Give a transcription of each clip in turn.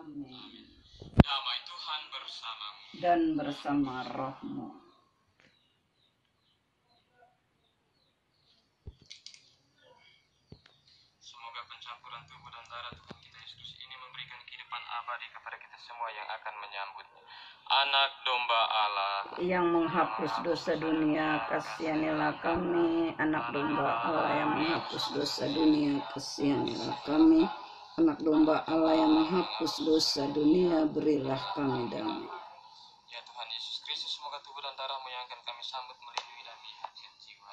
Amin. Damai Tuhan bersamamu. Dan bersama rohmu. Semoga pencampuran tubuh dan darah Tuhan kita Yesus ini memberikan kehidupan abadi kepada kita semua yang akan menyambutnya. Anak domba Allah yang menghapus dosa dunia, kasihanilah kami. Anak domba Allah yang menghapus dosa dunia, kasihanilah kami. Anak domba Allah yang menghapus dosa dunia, berilah kami damai. Ya Tuhan Yesus Kristus, semoga tubuh dan darahmu yang akan kami sambut melindungi dan hati dan jiwa.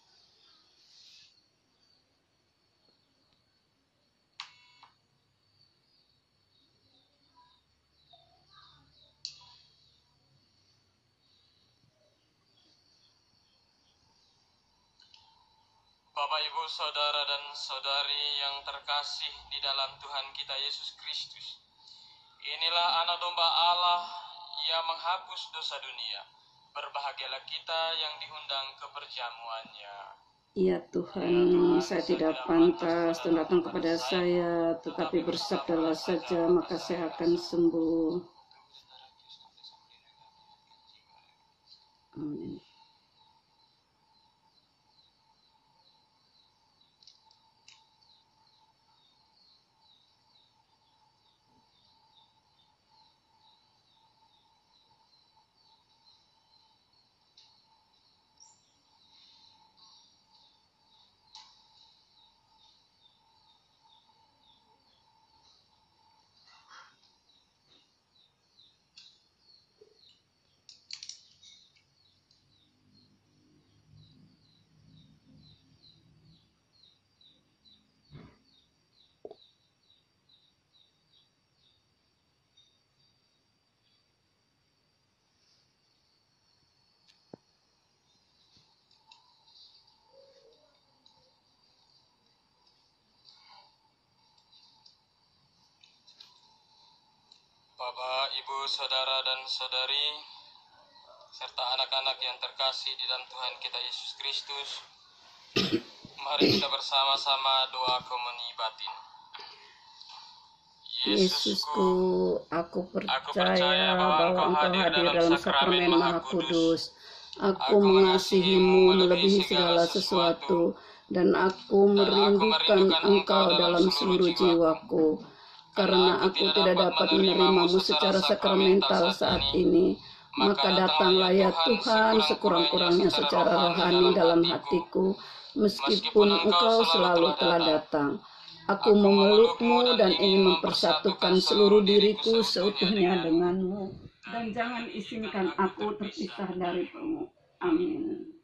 Bapak, Ibu, Saudara, dan Saudari yang terkasih di dalam Tuhan kita Yesus Kristus. Inilah anak domba Allah yang menghapus dosa dunia. Berbahagialah kita yang diundang ke perjamuannya. Ya Tuhan, saya tidak pantas Tuhan datang kepada saya, tetapi bersabdalah saja, maka saya akan sembuh. Amin. Bapak, Ibu, Saudara, dan Saudari, serta anak-anak yang terkasih di dalam Tuhan kita Yesus Kristus, mari kita bersama-sama doa komuni batin. Yesusku, aku percaya bahwa Engkau hadir dalam sakramen Maha Kudus. Aku mengasihimu melebihi segala sesuatu, dan aku merindukan Engkau dalam seluruh jiwaku. Karena aku tidak dapat menerimamu secara sakramental saat ini, maka datanglah ya Tuhan sekurang-kurangnya secara rohani dalam hatiku, meskipun Engkau selalu telah datang. Aku memelukmu dan ingin mempersatukan seluruh diriku seutuhnya denganmu. Dan jangan izinkan aku terpisah darimu. Amin.